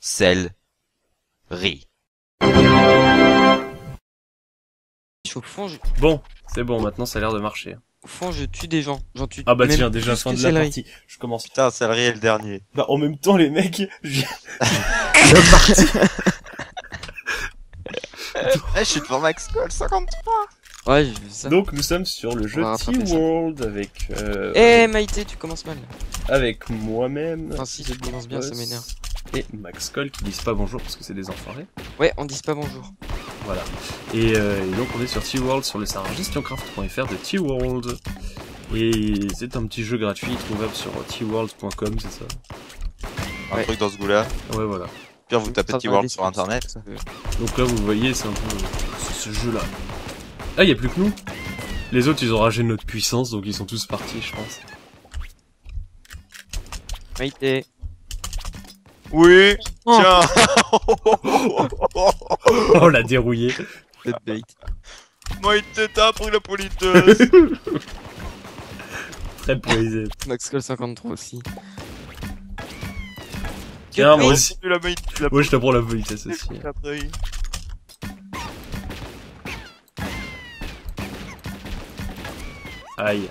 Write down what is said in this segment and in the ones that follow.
sel, riz. Au fond, Bon, c'est bon, maintenant ça a l'air de marcher. au fond, je tue des gens. J'en tue Ah bah même tiens, déjà plus fin que de la céleri. partie. Je commence. Putain, céleri est le dernier. Bah en même temps les mecs, Eh, je suis devant Max Cole 53. Ouais, j'ai vu ça. Donc nous sommes sur le jeu On va rattraper ça. T-World avec Eh Maïté, tu commences mal. avec moi-même. Enfin si, tu commences bien, ça m'énerve. Et Max Cole qui disent pas bonjour parce que c'est des enfoirés. Ouais, on dit pas bonjour. Voilà. Et donc on est sur T-World sur le serveur gestioncraft.fr de T-World. Et c'est un petit jeu gratuit trouvable sur tworld.com, c'est ça? Un Ouais. truc dans ce goût-là. Ouais, voilà. Pire, vous tapez T-World sur internet. Donc là vous voyez, c'est un peu c'est ce jeu là. Ah, y a plus que nous. Les autres ils ont ragé notre puissance donc ils sont tous partis, je pense. Maïté. Oui. Oh. Tiens. Oh la dérouillé. Cette bait. Moi, il t'as pris la politeuse. Très poésie. Max Call 53 aussi. Tiens, moi Oui. aussi. La main, la Moi je te prends la politesse aussi. après. Aïe.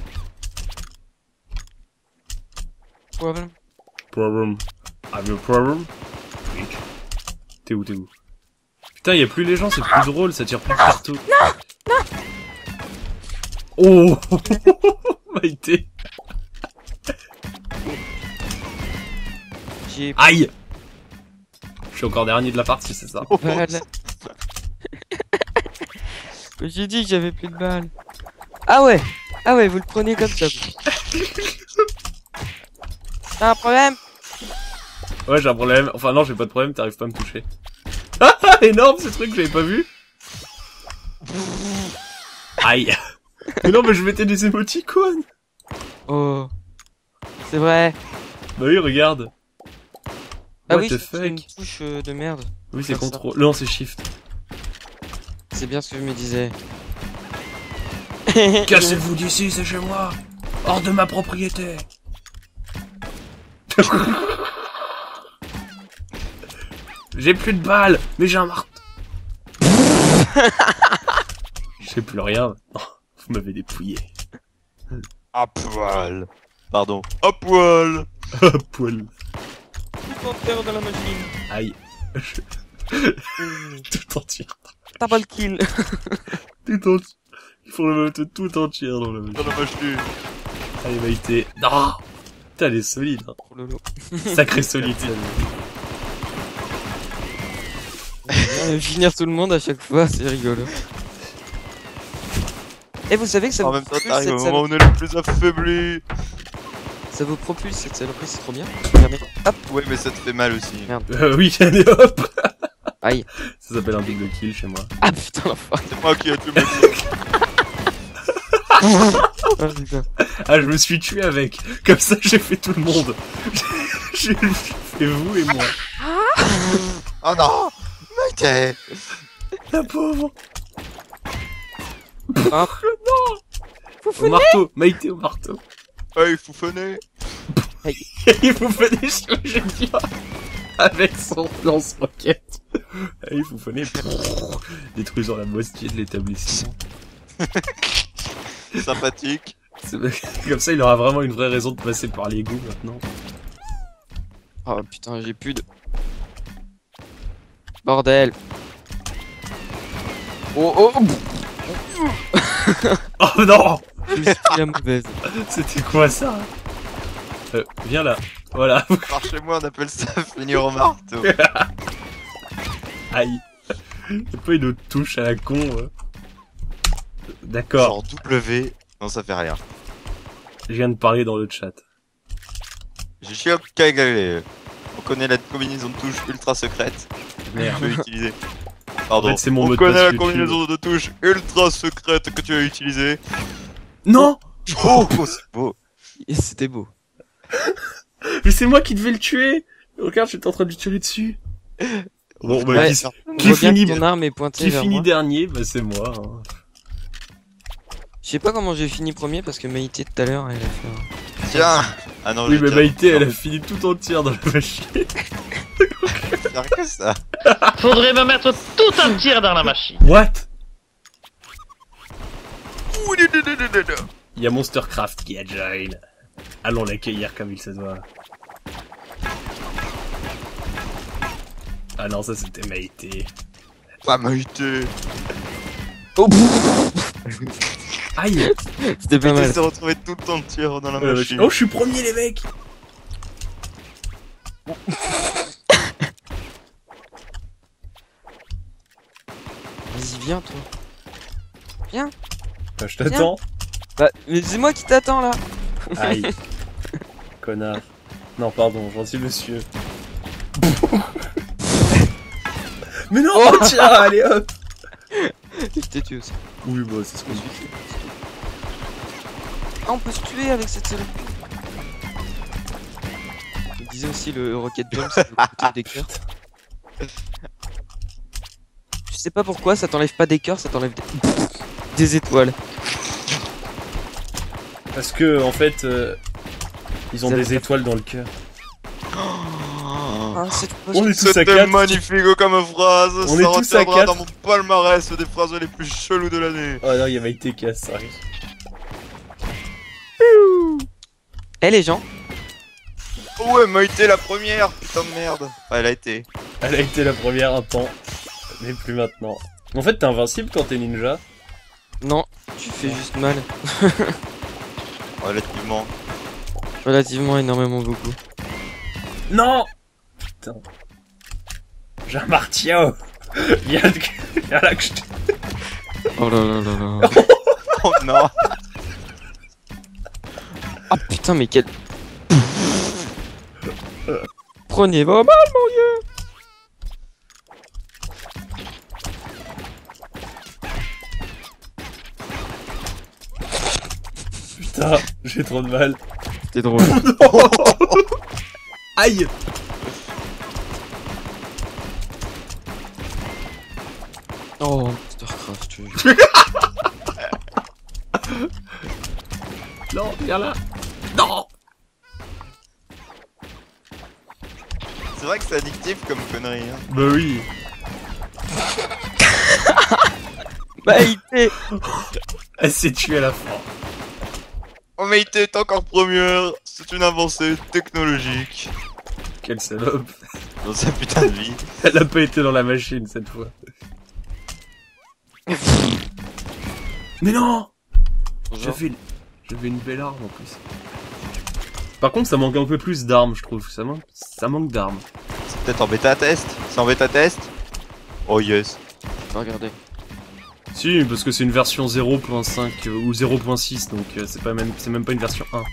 Problem. Problem. Have you a problem? Freak. T'es où, t'es où? Putain, y a plus les gens, c'est plus drôle, ça tire plus partout. Non! Oh! Maïté! J'ai Aïe! Je suis encore dernier de la partie, c'est ça? pas de balle. J'ai dit que j'avais plus de balles. Ah ouais, vous le prenez comme ça. vous. T'as un problème? Ouais, j'ai un problème. Enfin, non, j'ai pas de problème, t'arrives pas à me toucher. Ah! Énorme ce truc, j'avais pas vu! Aïe! Mais non, mais je mettais des émoticônes! Oh, c'est vrai. Bah oui, regarde! Ah What oui, the c'est une fuck? touche de merde. Oui, c'est faire ça. contrôle. Non, c'est shift. C'est bien ce que je me disais. Cassez-vous d'ici, c'est chez moi! Hors de ma propriété! J'ai plus de balles, mais j'ai un marteau. J'ai plus rien. Oh, vous m'avez dépouillé. À poil. Pardon. À poil. Ah, poil. Tout dans la machine. Aïe. Tout entier. T'as pas le kill. Tout entier. Il faut le mettre tout entier dans le Dans la machine. Allez, Maïté. Non! Putain, elle est solide. Hein. Oh lolo. Sacrée solide. Finir tout le monde à chaque fois, c'est rigolo. Et vous savez que ça En vous même temps, propulse t'arrives cette au saloperie. moment où on est le plus affaibli. Ça vous propulse cette saloperie, c'est trop bien. Regardez. Hop. Ouais, mais ça te fait mal aussi. Merde. Oui, allez hop! Aïe. Ça s'appelle un double kill chez moi. Ah putain l'enfoiré. C'est moi qui ai tué Max. Ah putain. Ah, je me suis tué avec. Comme ça, j'ai fait tout le monde. J'ai fait vous et moi. Oh non. Maïté. La pauvre. Ah. Au marteau. Maïté au marteau. Hey, foufonné. Il vous fait des choses, j'aime bien. Avec son lance-roquette. Il vous fait détruisant la moitié de l'établissement. Sympathique. Comme ça, il aura vraiment une vraie raison de passer par l'égout maintenant. Oh putain, j'ai plus de... Bordel. Oh oh. Oh non! Je me suis pris la mauvaise. C'était quoi ça? Viens là. Voilà. Par chez moi, on appelle ça finir au marteau. Aïe. Y'a pas une autre touche à la con. D'accord. Genre W. Non, ça fait rien. Je viens de parler dans le chat. Je suis hop Kagale. On connaît la combinaison de touches ultra secrète. Merde. Que tu as utilisée. Pardon. En fait, c'est mon On mot de connaît passe la YouTube. combinaison de touches ultra secrète que tu as utilisée. Non! Oh, c'est beau. Et c'était beau. Mais c'est moi qui devais le tuer! Regarde, j'étais en train de lui tirer dessus. Bon, bah, Ouais. qui On voit bien finit- que ton arme est pointée qui vers finit moi. dernier? Bah, c'est moi. Hein. Je sais pas comment j'ai fini premier parce que Maïté tout à l'heure elle a fait un... Tiens. Ah non, Oui, j'ai mais déjà- Maïté, elle a fini tout entière dans la machine. faire que ça. Faudrait me mettre tout entière dans la machine. What? Il y a Monstercraft qui a join. Allons l'accueillir comme il se doit. Ah non, ça c'était Maïté. Pas Maïté. Oh, Aïe! c'était pas Maïté mal. s'est retrouvé tout le temps entière dans la machine. Oh, je suis premier, les mecs! Vas-y, viens, toi. Viens. Bah, je t'attends. Bah, mais c'est moi qui t'attends là. Aïe. Connard. Non, pardon, gentil monsieur. Mais non! Oh. Tiens, allez hop! Je t'ai tué aussi. Oui, bah, c'est ce qu'on dit. Ah, on peut se tuer avec cette série. Il disait aussi le Rocket Jump, c'est le côté des cœurs. Je sais pas pourquoi, ça t'enlève pas des cœurs, ça t'enlève des étoiles. Parce que, en fait, ils ont Ça des va. étoiles dans le cœur. Ah, c'est trop On est tous à C'était 4. magnifique comme phrase. On est Ça tous à retiendra quatre. dans mon palmarès des phrases les plus cheloues de l'année. Oh non, il y a Maïté qui a ça arrive. Eh les gens, Oh ouais, Maïté la première, putain de merde. Ah, elle a été. Elle a été la première un temps, mais plus maintenant. En fait, t'es invincible quand t'es ninja. non, tu fais juste mal. Relativement. Relativement, énormément, beaucoup. Non! Putain. J'ai un martio. Viens là que je te... Oh là là là là. Oh non. Ah putain, mais quel... Prenez vos balles, mon dieu. Putain, j'ai trop de mal. C'était drôle. Aïe! Oh, Starcraft, tu... Non, viens là. Non! C'est vrai que c'est addictif comme connerie. Hein. Bah oui. Maïté. Elle s'est tuée à la fin. Oh Maïté est encore première. C'est une avancée technologique Quelle salope. dans sa putain de vie. Elle a pas été dans la machine cette fois. Mais non! J'avais une belle arme en plus. Par contre, ça manque un peu plus d'armes, je trouve. Ça manque d'armes. C'est peut-être en bêta test. C'est en bêta test. Oh yes. Regardez. Si, parce que c'est une version 0.5 ou 0.6, donc c'est même pas une version 1.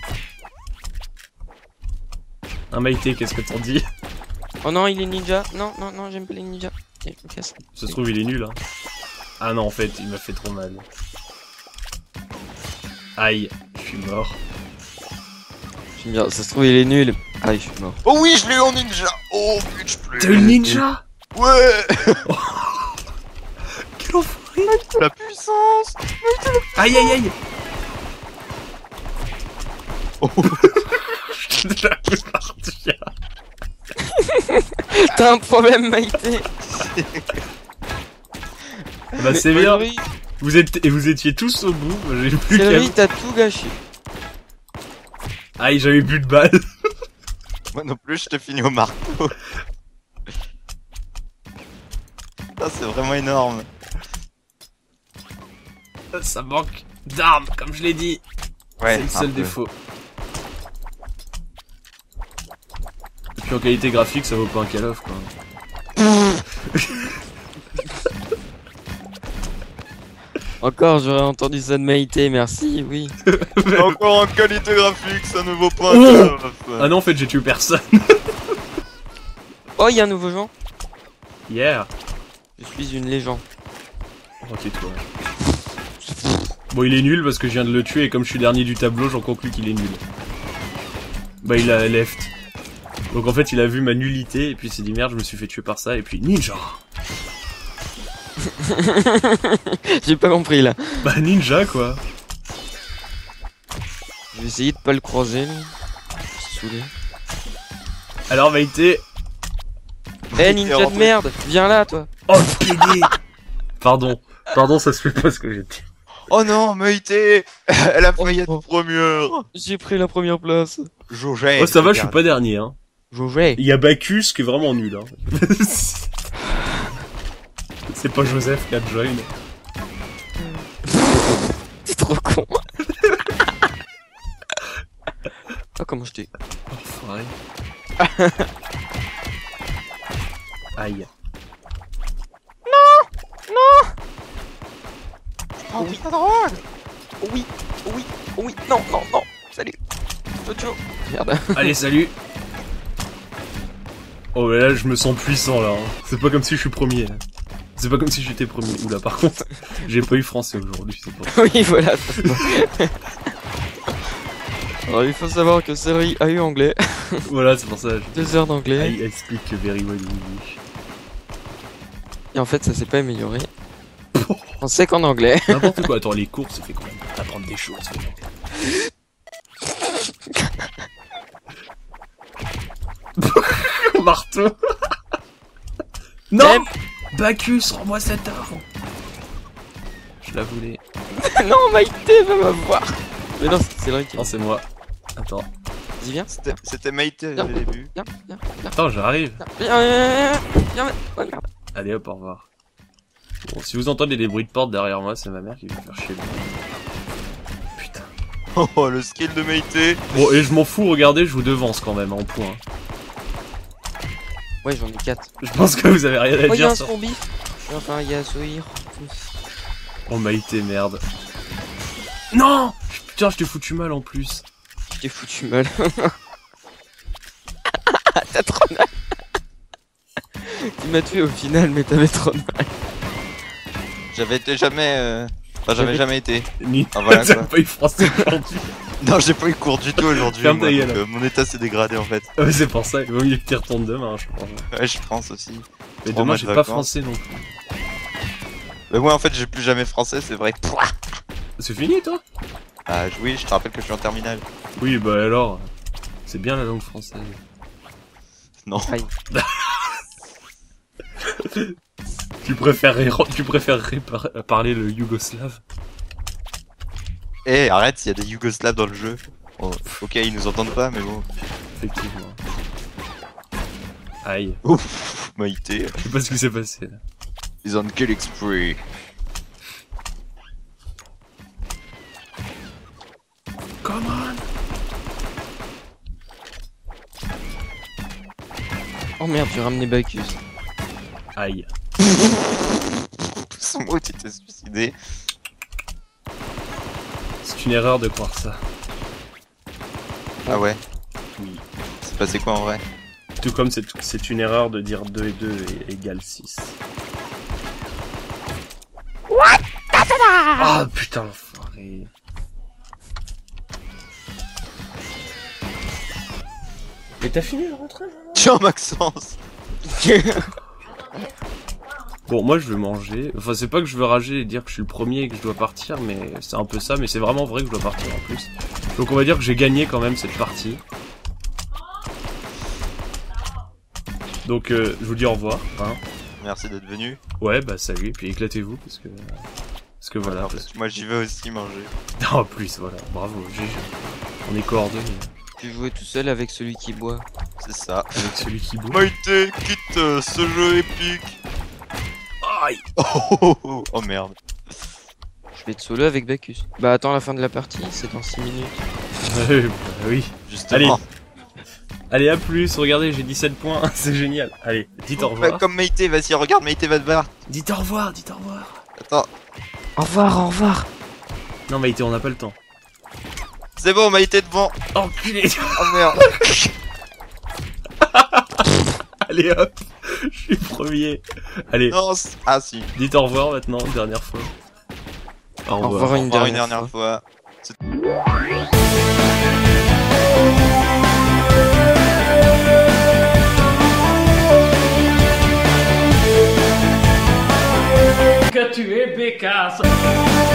Un Maïté, qu'est-ce que t'en dis? Oh non, il est ninja. Non, non, non, j'aime pas les ninjas. Ok, je me casse. Ça se trouve, il est nul, hein. Ah non, en fait, il m'a fait trop mal. Aïe, je suis mort. J'aime bien, ça se trouve, il est nul. Ah, je suis mort. Oh oui, je l'ai eu en ninja. Oh bitch please. T'as une ninja? Ouais. Quel enfoiré! La puissance. Aïe aïe aïe! Oh. Je la fais partir. T'as un problème, Maïté. Bah c'est bien, Oui, vous étiez tous au bout, moi, j'ai plus c'est qu'à... vrai, t'as tout gâché. Aïe, j'avais plus de balles. Moi non plus, je t'ai fini au marteau. Ça c'est vraiment énorme. Ça manque d'armes, comme je l'ai dit. Ouais. C'est le un seul peu. défaut. Et puis en qualité graphique, ça vaut pas un Call of, quoi. Encore, j'aurais entendu ça de Maïté, merci, oui. Encore en qualité graphique, ça ne vaut pas un Oh. Call of. Ah non, en fait, j'ai tué personne. Oh, il y a un nouveau genre. Yeah. Je suis une légende. Oh, tais-toi. Bon, il est nul parce que je viens de le tuer et comme je suis dernier du tableau, j'en conclus qu'il est nul. Bah, il a left. Donc en fait, il a vu ma nullité et puis il s'est dit merde, je me suis fait tuer par ça et puis ninja. J'ai pas compris là. Bah, ninja quoi. Je vais essayer de pas le croiser là. Je suis saoulé. Alors, Maïté, Eh ninja de merde, viens là toi. Oh, PD. Pardon, ça se fait pas ce que j'ai dit. Oh non, Maïté. Elle a failli Oh. être première. J'ai pris la première place. Jogé. Oh, ça va, je suis pas dernier, hein. Jogé. Il y a Bacchus qui est vraiment nul, hein. C'est pas Joseph qui a join. C'est trop con. Ah comment je t'ai... Enfoiré. Aïe. Oh oui, drôle. Oui, oui, oui, non, non, non. Salut. Jojo. Merde. Allez, salut. Oh, mais là, je me sens puissant, là. Hein. C'est pas comme si je suis premier. Là. C'est pas comme si j'étais premier. Oula, par contre, j'ai pas eu français aujourd'hui, c'est pas. Oui, voilà. Alors, il faut savoir que Seri a eu anglais. Voilà, c'est pour ça. 2 heures d'anglais. I speak very well English. Et en fait, ça s'est pas amélioré. On sait qu'en anglais. N'importe quoi. Attends, les cours, ça fait quand même apprendre des choses. Marteau. Non. Même- Bacchus, rends-moi cette arme. Je la voulais. Non, Maïté va m'avoir. Mais non, c'est vrai qui... Non, c'est moi. Attends. Dis viens. C'était Maïté Non. au début. Viens, viens, viens. Attends, j'arrive. Viens, viens. Allez hop, au revoir. Bon, si vous entendez des bruits de porte derrière moi, c'est ma mère qui vient faire chier. Putain. Oh, le skill de Maïté. Bon, et je m'en fous, regardez, je vous devance quand même en point. Ouais, j'en ai 4. Je pense que vous avez rien à Oh, y'a dire un sur... zombie. Enfin, y'a Zoïr. Oh, Maïté, merde. Non. Putain, je t'ai foutu mal en plus. Je t'ai foutu mal. T'as trop mal. Tu m'as tué au final, mais t'avais trop mal. J'avais été jamais. Enfin, j'avais jamais été. Ni... Ah, voilà, T'as quoi. pas eu français aujourd'hui. Non, j'ai pas eu cours du tout aujourd'hui. Ferme ta moi, gueule. donc, mon état s'est dégradé en fait. Ouais, c'est pour ça, il vaut mieux que tu retournes demain, je pense. Ouais, je pense aussi. Mais 3 demain, mois j'ai de pas vacances. français non plus. Mais moi en fait, j'ai plus jamais français, c'est vrai. Pouah. C'est fini, toi? Ah, oui, je te rappelle que je suis en terminale. Oui, bah alors, c'est bien la langue française. Non. Aïe. Tu préférerais parler le yougoslave? Eh, arrête, il y a des Yougoslaves dans le jeu. Oh, ok, ils nous entendent pas, mais bon. Effectivement. Aïe, Ouf, Maïté. je sais pas ce qui s'est passé là. Ils ont kill spree. Come on! Oh merde, j'ai ramené Bacchus. Aïe. Son mot, tu t'es suicidé. C'est une erreur de croire ça. Ah ouais, Oui. c'est passé quoi en vrai? Tout comme c'est une erreur de dire 2 et 2 égale 6. What? Ah putain, l'enfoiré. Mais t'as fini le rentrée? Tiens, Maxence. Bon, moi je veux manger. Enfin, c'est pas que je veux rager et dire que je suis le premier et que je dois partir, mais c'est un peu ça. Mais c'est vraiment vrai que je dois partir en plus. Donc on va dire que j'ai gagné quand même cette partie. Donc je vous dis au revoir. Hein. Merci d'être venu. Ouais, bah salut, et puis éclatez-vous parce que voilà. En fait, moi j'y vais aussi manger. En plus, voilà, bravo, GG. On est coordonnés Tu jouais tout seul avec celui qui boit. C'est ça. avec celui qui boit. Maïté, quitte ce jeu épique. Aïe. Oh, oh merde. Je vais être solo avec Bacchus. Bah attends la fin de la partie, c'est dans 6 minutes. Bah oui. Justement. Allez, à plus, regardez, j'ai 17 points, c'est génial. Allez, dites au Bah, revoir. comme Maïté, vas-y, regarde, Maïté va te battre. Dites au revoir, dites au revoir. Attends, Au revoir, au revoir. Non, Maïté, on n'a pas le temps. c'est bon, Maïté devant. Enculé. Oh merde. Allez, hop, je suis premier. Allez, Non, ah si. dites au revoir maintenant, dernière fois. Au Au revoir Au une revoir une dernière dernière fois. fois. Que tu es bécasse.